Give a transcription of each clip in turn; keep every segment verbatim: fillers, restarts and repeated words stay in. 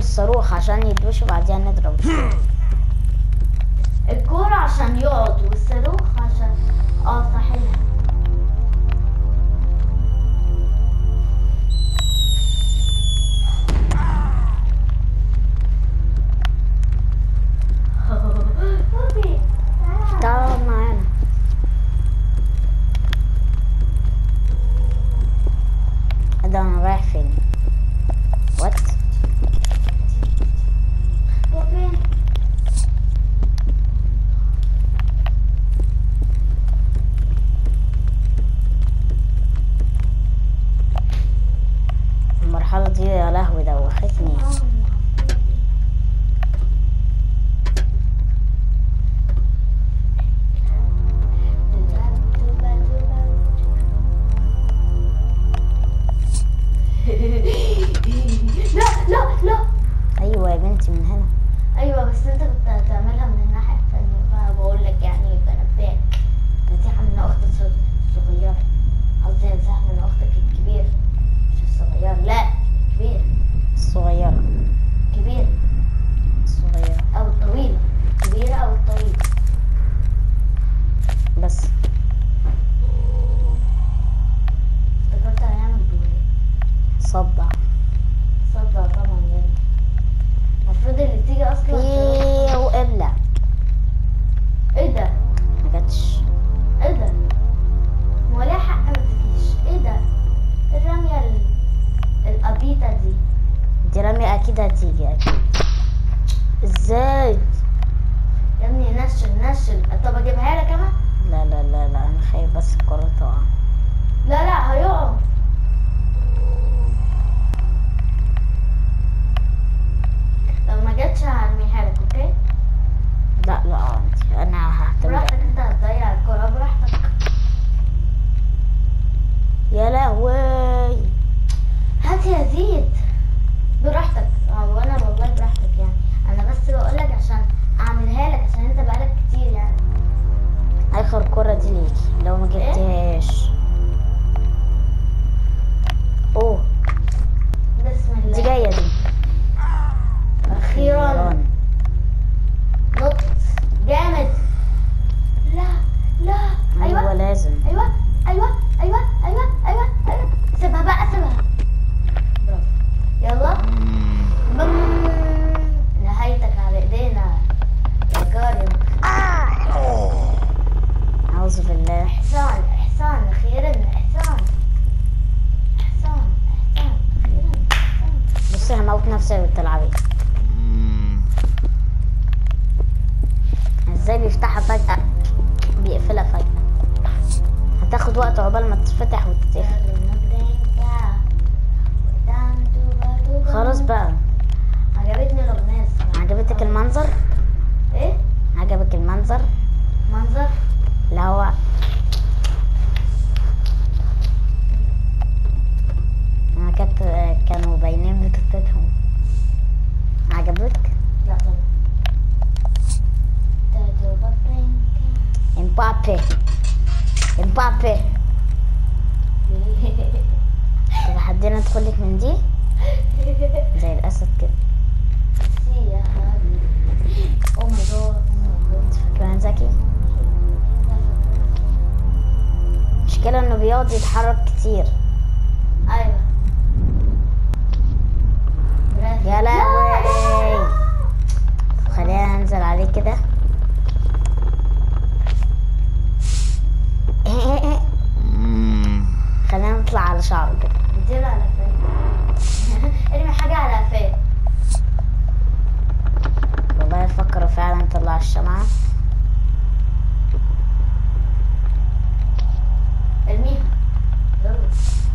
الصاروخ عشان يدوش وبعدين نضرب. الكورة عشان يقعد والصاروخ عشان اه صحيح. بوبي تعال معانا. ده انا رايح فين؟ وات؟ بوبي المرحلة دي يا لهوي دوختني. لا لا لا. ايوه يا بنتي من هنا. ايوه بس انت كنت هتعملها من الناحيه الثانيه، فبقول لك يعني بنبهك. نصيحه من اختك الصغيره، قصدي نصيحه من اختك الكبيره مش الصغيره، لا الكبيره. الصغيرة. كبيره الصغيرة او الطويله، كبيره او الطويله. بس. افتكرت هنعمل بيه صدع. صدق طبعا يا ابني. المفروض اللي تيجي اصلا في وقبلة. ايه ده؟ ما جاتش. ايه ده؟ ما ليه حق ما تجيش؟ ايه ده؟ الرمية ال- القبيطة دي. دي رامية اكيد هتيجي اكيد. ازاي؟ يا ابني نشل نشل. طب اجيبها لك انا؟ لا لا لا لا انا خايف بس الكرة تقع. لا لا هيقع. لو ما جاتش هرميها لك، اوكي؟ لا لا عادي انا ههتم. براحتك، انت هتضيع الكرة براحتك. يا لهوي. هات يا زيد براحتك. اه وانا والله براحتك يعني. انا بس بقولك عشان اعملها لك عشان انت بقالك كتير يعني. اخر كرة دي ليكي لو ما جبتهاش. اوه بسم الله. دي جاية دي. اخيرا نط جامد. لا لا. ايوه ايوه لازم. ايوه ايوه ايوه ايوه ايوه ايوه. سيبها بقى سيبها. برافو. يلا بم. نهايتك على ايدينا يا كريم. اعوذ بالله. احسان احسان اخيرا احسان احسان احسان اخيرا احسان. بصي هموت نفسي وبتلعبي. ازاي بيفتحها فجأة بيقفلها فجأة. هتاخد وقت عقبال ما تتفتح وتتقفل. خلاص بقى. عجبتني الاغنيه الصراحه. عجبتك المنظر؟ ايه عجبك المنظر منظر؟ اللي هو انا كانت كانوا باينين بتوتتهم. عجبك؟ لا طبعا. امبابي امبابي. طب حدنا ندخلك من دي زي الاسد كده. سي يا حبيبي. او ماي جاد او ماي جاد. فاكرة ذكي؟ المشكلة انه بيقعد يتحرك كتير. ايوه. يا لهوي. خلينا ننزل عليه كده. خلينا نطلع على شعره كده. اديله على قفاه. ارمي حاجه على قفاه. والله افكر فعلا نطلع الشمعة. ارميها. يلا.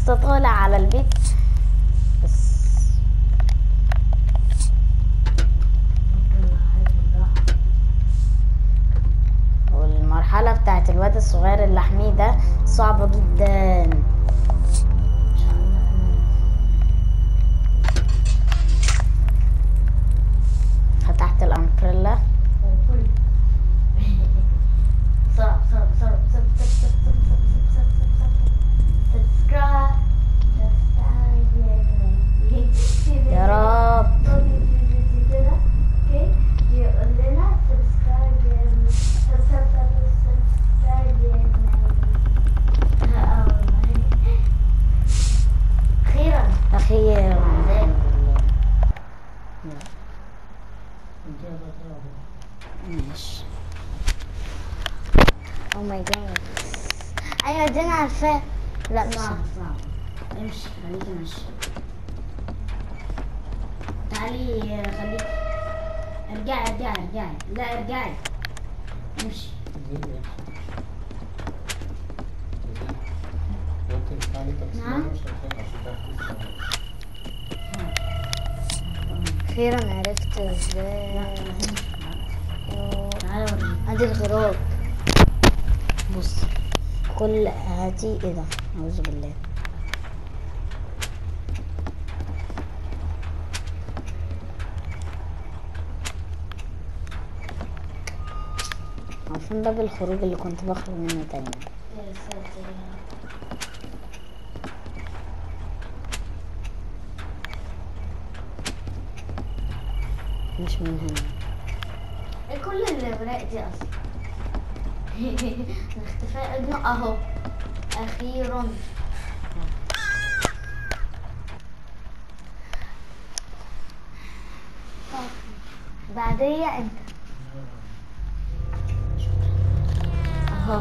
لسه طالع على البيت بس. والمرحلة بتاعت الواد الصغير اللي حميه ده صعبة جدا. فتحت الامبريلا. بسرعة بسرعة بسرعة سبسكرايب يا رب. اوكي يقول لنا سبسكرايب يا سبسكرايب يا اخيرا اخيرا. ماشي. او ماي جاد. ايوه دي انا عارفاه. لا مش صعب صعب. امشي خليكي ماشي. تعالي خليكي. ارجعي ارجعي ارجعي. لا ارجعي. امشي. نعم. اخيرا عرفت ازاي. تعالي اوريك. ادي الغراب. بص كل هاتي ايه ده؟ اعوذ بالله. عارفين باب الخروج اللي كنت بخرج منه تاني؟ يا ساتر. مش من هنا. ايه كل الاوراق دي اصلا؟ الاختفاء ابنه اهو. اخيرا. بعدية انت اهو.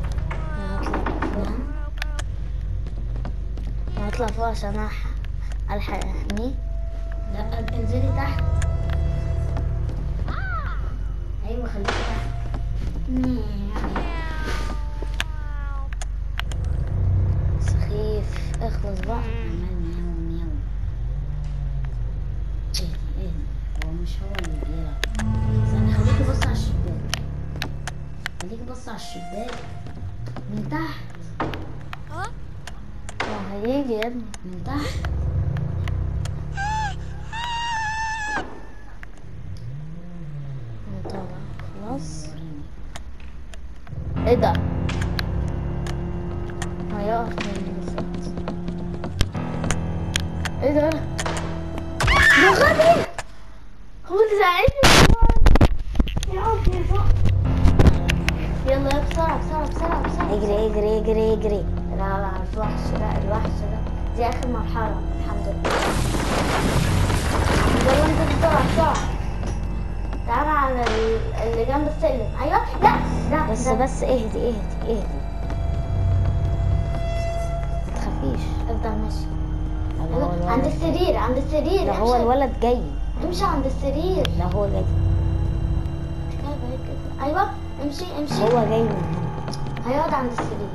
هطلع فوق. هطلع فوق عشان أح- الحق احميه. لا انزلي تحت. ايوه خليكي تحت. سخيف اخلص بقى. عمال مياو مياو. اهدي اهدي. هو مش هو اللي بيلعب. استني خليكي بص على الشباك. خليكي بص على الشباك من تحت. هو هيجي يا ابني. من تحت. طبعا خلاص. وريني. ايه ده؟ هيقف مني بالظبط. ايه ده؟ يا غبي! هو اللي زعلني. يا رب يا رب. يلا يا بسرعة بسرعة بسرعة بسرعة. اجري اجري اجري اجري. لا لا الوحش ده الوحش ده. دي آخر مرحلة الحمد لله. يلا انت بسرعة بسرعة. تعالى على ال- اللي جنب السلم. ايوه لا لا بس ده. بس اهدي اهدي اهدي. متخافيش. افضل ماشي. لا هو الولد. عند السرير عند السرير. لا هو امشي. الولد جاي. امشي عند السرير. لا هو جاي. ايوه امشي امشي. هو جاي من هنا. هيقعد عند السرير.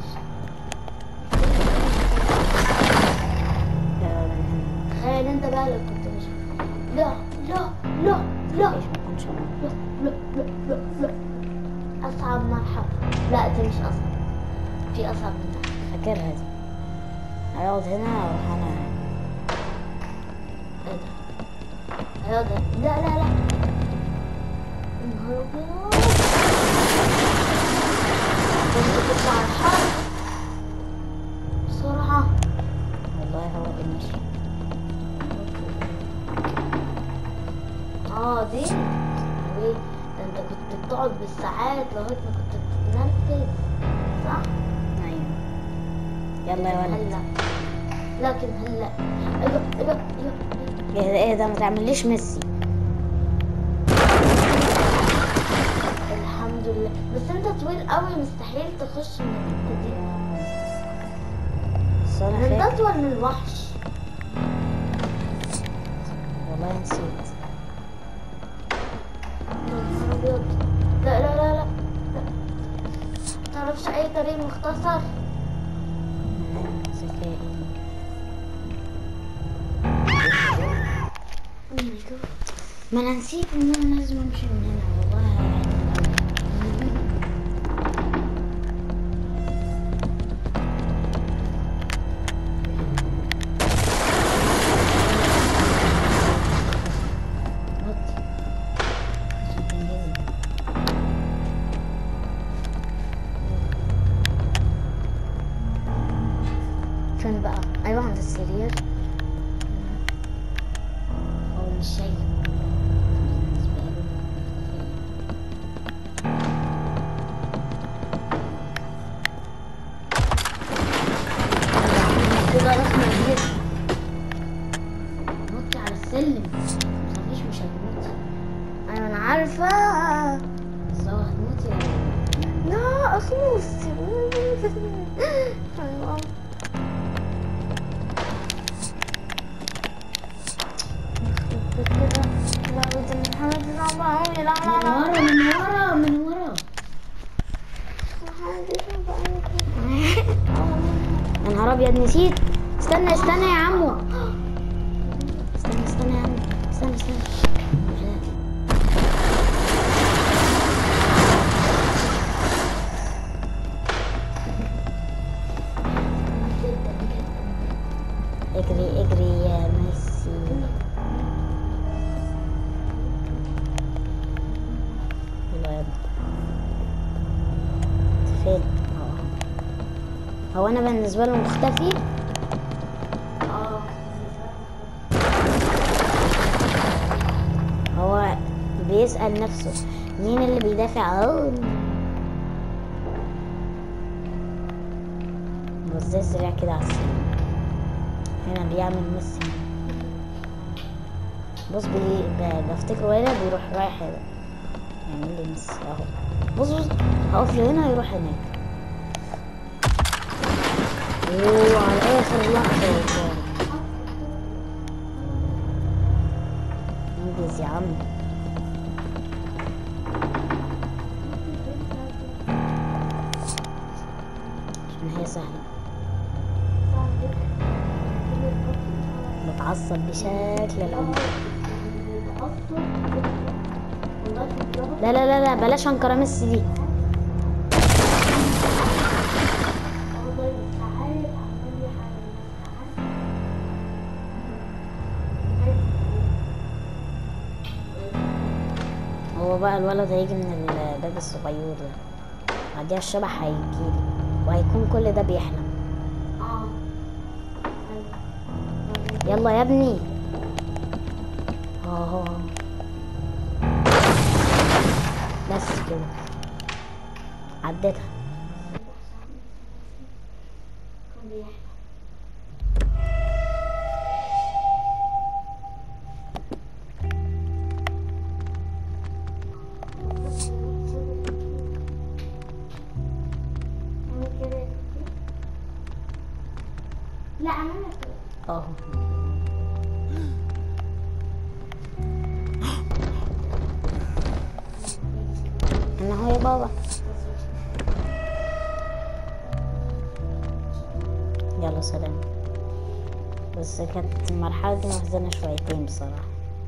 لا من هنا. تخيل انت بقى لو كنت مش. لا لا لا لا ايش ما كنتش انا. لا لا لا لا لا. اصعب مرحلة. لا دي مش اصعب. في اصعب منها. فاكرها دي. هيقعد هنا واروح انا. ايه ده؟ هيقعد. لا لا لا. يا نهار ابيض. بس تطلع الحرب بسرعة. والله هو بيمشي. اه دي ايه ده؟ انت كنت بتقعد بالساعات لغايه ما كنت بتتنفس صح؟ ايوه. يلا يا ولد. هلا لكن هلا ايوه ايوه ايوه ايه ده ايه ده؟ ما تعمليش ميسي. الحمد لله. بس انت طويل قوي مستحيل تخش من الحته دي. بس انا انت فاكر. اطول من الوحش. والله نسيت. يا نهار ابيض. لا لا لا لا لا. متعرفش اي طريق مختصر؟ ذكائي. ما انا نسيت ان انا لازم امشي من هنا والله هيعجبني. فين بقى؟ ايوه عند السرير. هو مش شايف بالنسبة له. كده رسمة كبيرة. نطي على السلم متخافيش مش هتموتي. ايوه انا عارفة. بس هو هتموتي ولا لا اخلص. ايوه كده. لا بدي من حمد صعبة أوي. لا لا لا من ورا من ورا من ورا. يا نهار ابيض نسيت. استنى استنى يا عمو. استنى استنى يا عمو. استنى استنى. اجري اجري يا ميسي. الواد فين؟ هو انا بالنسبه له مختفي. اه هو بيسأل نفسه مين اللي بيدافع. اهو بص زي سريع كده على السلم. هنا بيعمل ميسي. بص بي... ب... بفتكره هنا بيروح رايح هنا يعمل لي ميسي اهو. بص بص هقف له هنا يروح هناك. اوه على اخر لحظة والله. انجز يا عم. عشان هي سهلة. بتعصب بشكل العمر. لا لا لا لا بلاش انكر ميسي دي. هو بقى الولد هيجي من الباب الصغير ده. بعديها الشبح هيجيلي وهيكون كل ده بيحلم. يلا يا ابني. اه بس كده عديتها. لا انا اهو انا هو يا بابا. يلا سلام. بس كانت المرحلة دي محزنة شويتين بصراحة.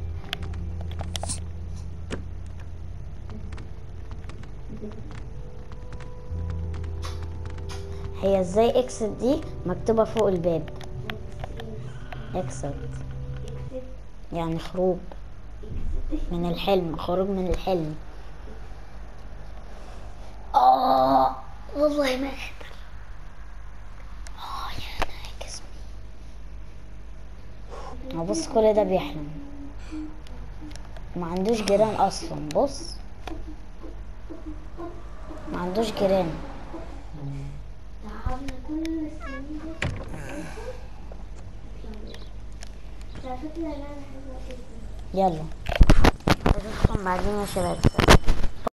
هي ازاي اكست دي مكتوبة فوق الباب؟ اكست يعني خروج من الحلم. خروج من الحلم. اه والله ما اقدر. اه يا انا جسمي. بص كل ده بيحلم. ما عندوش جيران اصلا. بص ما عندوش جيران. يلا اشوفكم بعدين يا شباب.